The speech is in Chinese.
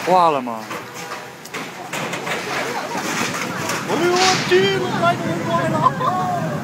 挂了吗？ 哎呦我去，来个人过来了！